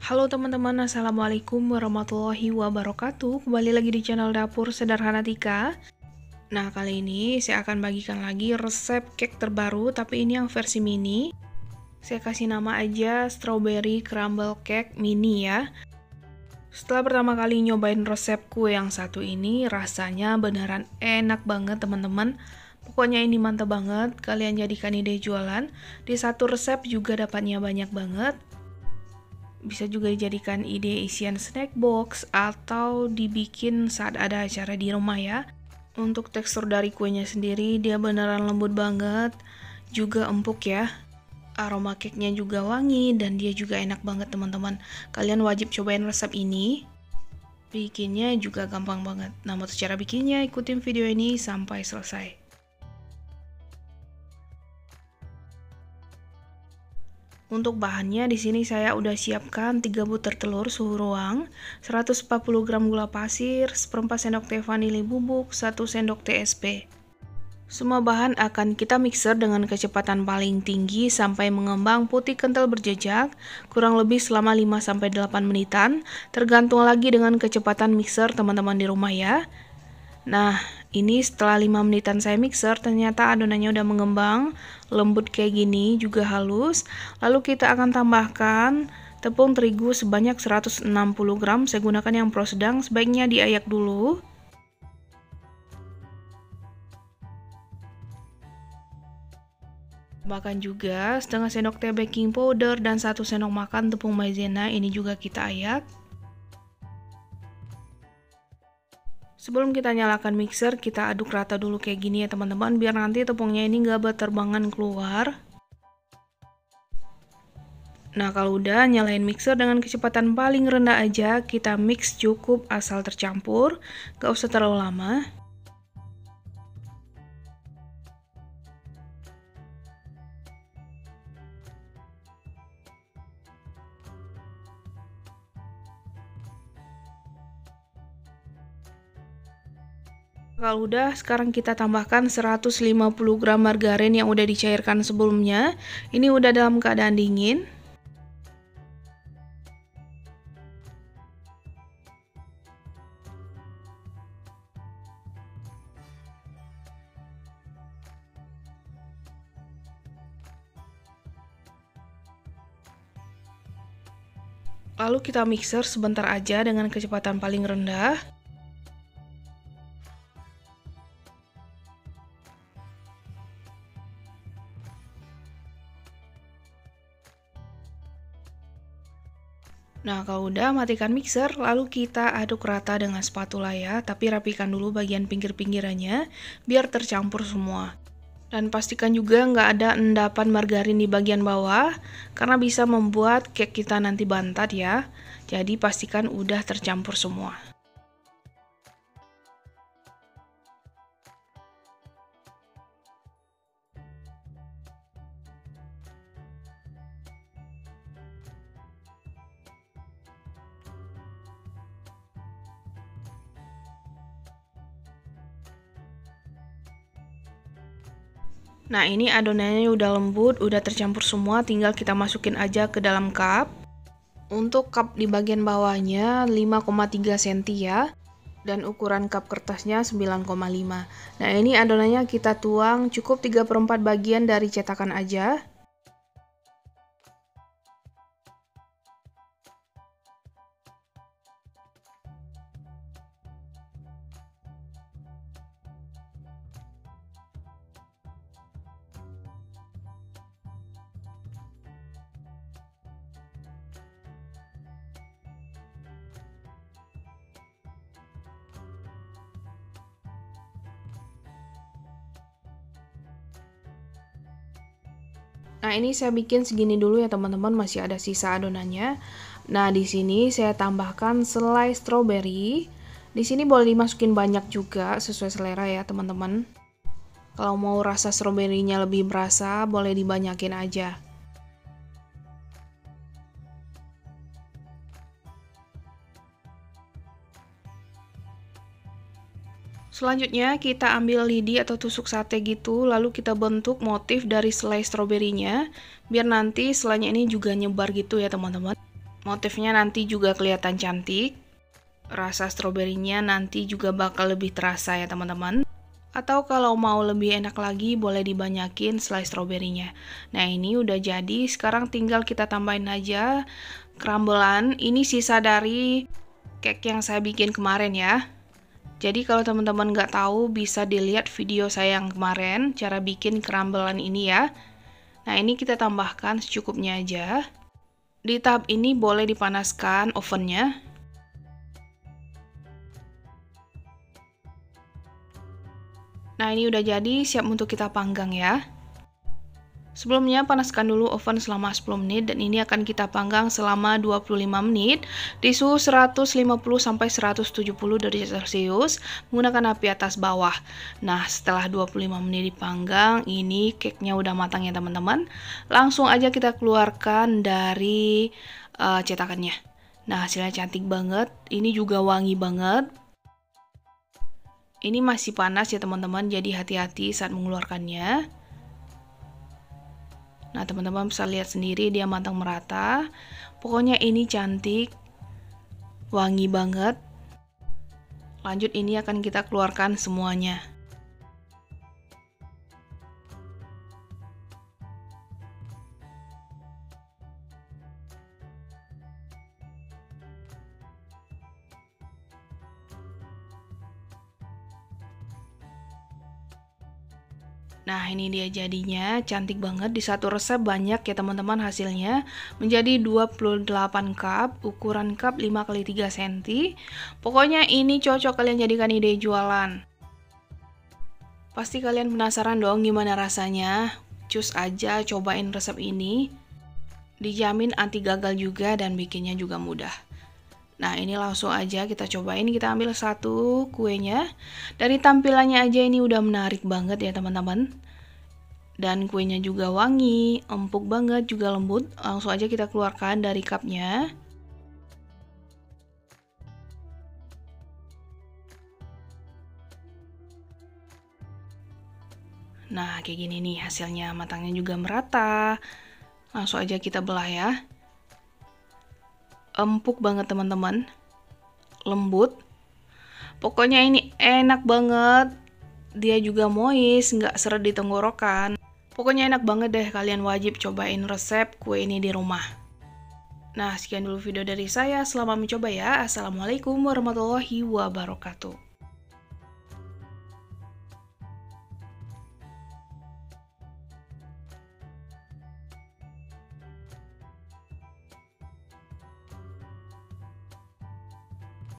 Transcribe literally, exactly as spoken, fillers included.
Halo teman-teman, assalamualaikum warahmatullahi wabarakatuh. Kembali lagi di channel Dapur Sederhana Tika. Nah, kali ini saya akan bagikan lagi resep cake terbaru, tapi ini yang versi mini. Saya kasih nama aja strawberry crumble cake mini ya. Setelah pertama kali nyobain resep kue yang satu ini, rasanya beneran enak banget teman-teman. Pokoknya ini mantap banget, kalian jadikan ide jualan. Di satu resep juga dapatnya banyak banget. Bisa juga dijadikan ide isian snack box atau dibikin saat ada acara di rumah ya. Untuk tekstur dari kuenya sendiri dia beneran lembut banget, juga empuk ya. Aroma cake-nya juga wangi dan dia juga enak banget teman-teman. Kalian wajib cobain resep ini. Bikinnya juga gampang banget. Nah, untuk cara bikinnya ikutin video ini sampai selesai. Untuk bahannya di sini saya udah siapkan tiga butir telur suhu ruang, seratus empat puluh gram gula pasir, seperempat sendok teh vanili bubuk, satu sendok teh es pe. Semua bahan akan kita mixer dengan kecepatan paling tinggi sampai mengembang putih kental berjejak, kurang lebih selama lima sampai delapan menitan, tergantung lagi dengan kecepatan mixer teman-teman di rumah ya. Nah, ini setelah lima menitan saya mixer, ternyata adonannya udah mengembang, lembut kayak gini, juga halus. Lalu kita akan tambahkan tepung terigu sebanyak seratus enam puluh gram, saya gunakan yang pro sedang, sebaiknya diayak dulu. Bahkan juga setengah sendok teh baking powder dan satu sendok makan tepung maizena, ini juga kita ayak. Sebelum kita nyalakan mixer, kita aduk rata dulu kayak gini ya teman-teman, biar nanti tepungnya ini nggak berterbangan keluar. Nah, kalau udah, nyalain mixer dengan kecepatan paling rendah aja, kita mix cukup asal tercampur, gak usah terlalu lama. Kalau udah, sekarang kita tambahkan seratus lima puluh gram margarin yang udah dicairkan sebelumnya. Ini udah dalam keadaan dingin. Lalu kita mixer sebentar aja dengan kecepatan paling rendah. Nah, kalau udah, matikan mixer, lalu kita aduk rata dengan spatula ya, tapi rapikan dulu bagian pinggir-pinggirannya, biar tercampur semua. Dan pastikan juga nggak ada endapan margarin di bagian bawah, karena bisa membuat cake kita nanti bantat ya. Jadi pastikan udah tercampur semua. Nah, ini adonannya udah lembut, udah tercampur semua, tinggal kita masukin aja ke dalam cup. Untuk cup di bagian bawahnya lima koma tiga sentimeter ya, dan ukuran cup kertasnya sembilan koma lima. Nah, ini adonannya kita tuang cukup tiga per empat bagian dari cetakan aja. Nah, ini saya bikin segini dulu ya teman-teman, masih ada sisa adonannya. Nah, di sini saya tambahkan selai strawberry. Di sini boleh dimasukin banyak juga sesuai selera ya teman-teman. Kalau mau rasa stroberinya lebih berasa, boleh dibanyakin aja. Selanjutnya kita ambil lidi atau tusuk sate gitu, lalu kita bentuk motif dari selai stroberinya, biar nanti selainya ini juga nyebar gitu ya teman-teman. Motifnya nanti juga kelihatan cantik. Rasa stroberinya nanti juga bakal lebih terasa ya teman-teman. Atau kalau mau lebih enak lagi, boleh dibanyakin slice stroberinya. Nah ini udah jadi, sekarang tinggal kita tambahin aja crumblean. Ini sisa dari cake yang saya bikin kemarin ya. Jadi kalau teman-teman nggak tahu, bisa dilihat video saya yang kemarin, cara bikin crumblean ini ya. Nah ini kita tambahkan secukupnya aja. Di tahap ini boleh dipanaskan ovennya. Nah ini udah jadi, siap untuk kita panggang ya. Sebelumnya panaskan dulu oven selama sepuluh menit dan ini akan kita panggang selama dua puluh lima menit di suhu seratus lima puluh sampai seratus tujuh puluh derajat Celcius menggunakan api atas bawah. Nah, setelah dua puluh lima menit dipanggang, ini cake-nya udah matang ya teman-teman. Langsung aja kita keluarkan dari uh, cetakannya. Nah, hasilnya cantik banget. Ini juga wangi banget. Ini masih panas ya teman-teman, jadi hati-hati saat mengeluarkannya. Nah, teman-teman bisa lihat sendiri dia matang merata. Pokoknya ini cantik, wangi banget. Lanjut ini akan kita keluarkan semuanya. Nah ini dia jadinya, cantik banget. Di satu resep banyak ya teman-teman hasilnya. Menjadi dua puluh delapan cup, ukuran cup lima kali tiga sentimeter. Pokoknya ini cocok kalian jadikan ide jualan. Pasti kalian penasaran dong gimana rasanya. Cus aja cobain resep ini. Dijamin anti gagal juga dan bikinnya juga mudah. Nah ini langsung aja kita cobain, kita ambil satu kuenya. Dari tampilannya aja ini udah menarik banget ya teman-teman. Dan kuenya juga wangi, empuk banget, juga lembut. Langsung aja kita keluarkan dari cupnya. Nah kayak gini nih hasilnya, matangnya juga merata. Langsung aja kita belah ya. Empuk banget teman-teman, lembut. Pokoknya ini enak banget. Dia juga moist, nggak seret di tenggorokan. Pokoknya enak banget deh, kalian wajib cobain resep kue ini di rumah. Nah sekian dulu video dari saya, selamat mencoba ya. Assalamualaikum warahmatullahi wabarakatuh.